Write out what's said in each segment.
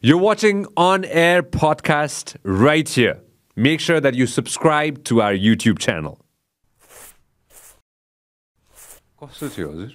You're watching On Air podcast right here. Make sure that you subscribe to our YouTube channel. कस्तो थियो हजुर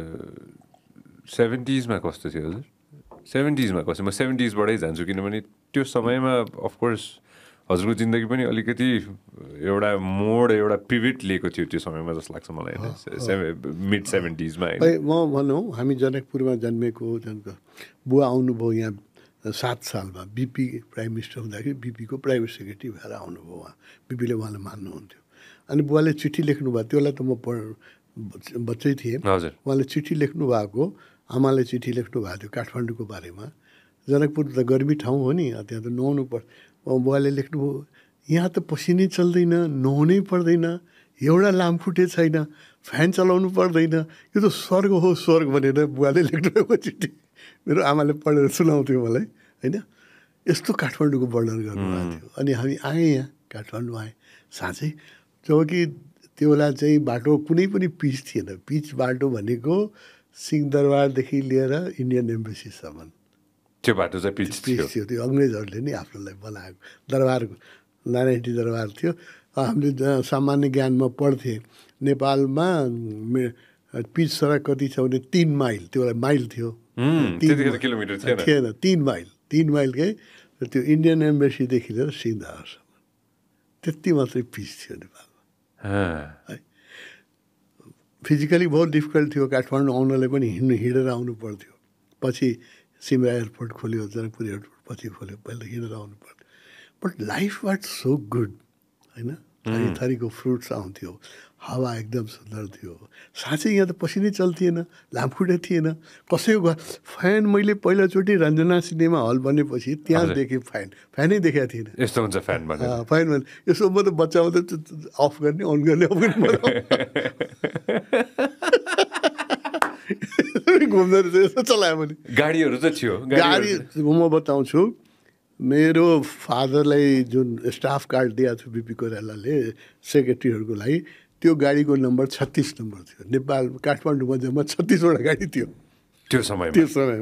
70s मा कस्तो थियो हजुर 70s मा कस्तो म 70s बाटै जान्छु किनभने त्यो समयमा अफ कोर्स हजुरको जिन्दगी पनि अलिकति एउटा मोड एउटा पिभिट लिएको थियो त्यो समयमा जस्तो लाग्छ मलाई मिड 70s मा म भनौँ हामी जनकपुरमा जन्मेको बुवा आउनुभयो यहाँ 7 सालमा बीपी प्राइम मिनिस्टर हुँदाखेरि बीपीको प्राइभेट सेक्रेटरी भएर आउनुभयो उहाँ बीपीले उहाँलाई मान्नुहुन्थ्यो अनि बुवाले चिठी लेख्नुभयो त्यसलाई त म बच्चै थिएँ उहाँले चिठी लेख्नु भएको आमाले चिठी लेख्नु भएको थियो काठमाडौँको बारेमा जनकपुर त गर्मी ठाउँ हो नि त्यहाँ त नुहाउनु बुवाले लेख्नुभयो यहाँ त पसिनै चल्दैन नुहाउनै पर्दैन एउटा लामखुट्टे छैन फ्यान चलाउनु पर्दैन यो त स्वर्ग हो स्वर्ग भनेर बुवाले लेख्नुभएको चिठी मेरो आमाले पढेर सुनाउँथ्यो मलाई होइन यस्तो काठमाडौँको वर्णन गर्नुभएको थियो अनि हामी आएँ यहाँ काठमाडौँ आएँ साँच्चै जब कि त्यो बेला चाहिँ बाटो कुनै पनि पिच थिएन पिच बाटो भनेको सिंहदरबारदेखि लिएर इन्डियन एम्बेसीसम्म त्यो बाटो चाहिँ पिच थियो त्यो अङ्ग्रेजहरूले नै आफ्नोलाई बनाएको दरबारको नारायणी दरबार थियो हामीले सामान्य ज्ञानमा पढ्थेँ नेपालमा पिच सडक कति छ भने 3 माइल त्यो बेला माइल थियो किलोमिटर थिएन 3 माइलकै त्यो इन्डियन एम्बेसीदेखि लिएर सिंहदरबारसम्म त्यति मात्रै पिच थियो नेपालमा है फिजिकली बहुत डिफिकल्ट थियो काठमाडौँ आउनलाई पनि हिँडेर आउनु पर्थ्यो पछि सिमरा एयरपोर्ट खोल्यो जनकपुर एयरपोर्ट पछि खोल्यो पहिला हिँडेर आउनु पर्थ्यो but life was so good होइन थरी थरीको फ्रुट्स आउँथ्यो हावा एकदम सुन्दर थियो साँच्चै यहाँ त पसिनै चल्थिएन लामखुट्टे थिएन कसैको घर फ्यान मैले पहिलोचोटि रञ्जना सिनेमा हल बनेपछि त्यहाँ देखेँ फ्यानै देखेको थिएन यस्तो हुन्छ फ्यान फ्यान भने यसो म त बच्चामा त अफ गर्ने अन गर्ने घुम्दो रहेछ यस्तो चलायो भने गाडीहरू त थियो गाडी म बताउँछु मेरो फादरलाई जुन स्टाफ कार्ड दिएको थियो बिपी कोइरालाले सेक्रेटरीहरूको लागि त्यो गाडीको नम्बर 36 नम्बर थियो नेपाल काठमाडौँमा जम्मा 36वटा गाडी थियो त्यो समयमा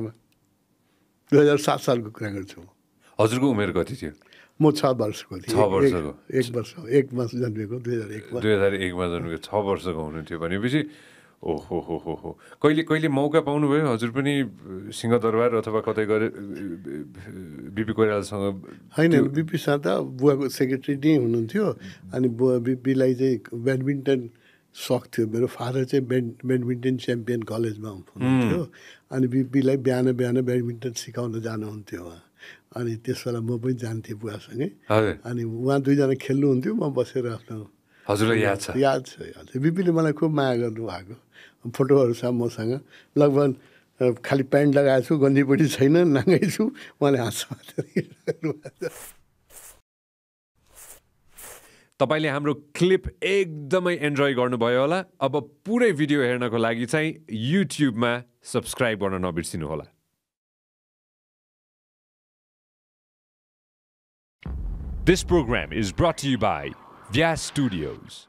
2007 सालको कुरा गर्छु हजुरको उमेर कति थियो म 6 वर्षको थिएँ 6 वर्षको 1 वर्ष जन्मेको 2001 मा जन्मेको 6 वर्षको हुनुहुन्थ्यो भनेपछि ओहो कहिले मौका पाउनुभयो हजुर पनि सिंहदरबार अथवा कतै गरे बिपी कोइरालासँग होइन बिपीसँग त बुवाको सेक्रेटरी नै हुनुहुन्थ्यो अनि बुवा बिपीलाई चाहिँ ब्याडमिन्टन सक थियो मेरो फादर चाहिँ ब्याडमिन्टन च्याम्पियन कलेजमा हुनुहुन्थ्यो अनि बिपीलाई बिहान ब्याडमिन्टन सिकाउन जानुहुन्थ्यो उहाँ अनि त्यस बेला म पनि जान्थेँ बुवासँगै अनि उहाँ दुईजना खेल्नुहुन्थ्यो म बसेर आफ्नो हजुरलाई याद छ बिपीले मलाई खुब माया गर्नुभएको फोटोहरू छ मसँग लगभग खालि प्यान्ट लगाएको छु गन्जी पनि छैन नाङ्गै छु उहाँले हाँस्छ तपाईँले हाम्रो क्लिप एकदमै एन्जोय गर्नुभयो होला अब पुरै भिडियो हेर्नको लागि चाहिँ युट्युबमा सब्सक्राइब गर्न नबिर्सिनु होला This program is brought to you by Vyas Studios.